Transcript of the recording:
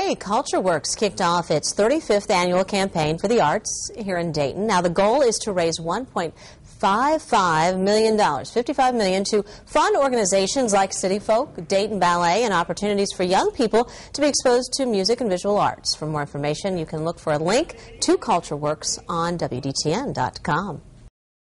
Today, Cuture Works kicked off its 35th annual campaign for the arts here in Dayton. Now, the goal is to raise $1.55 million, $55 million, to fund organizations like City Folk, Dayton Ballet, and opportunities for young people to be exposed to music and visual arts. For more information, you can look for a link to Cuture Works on WDTN.com.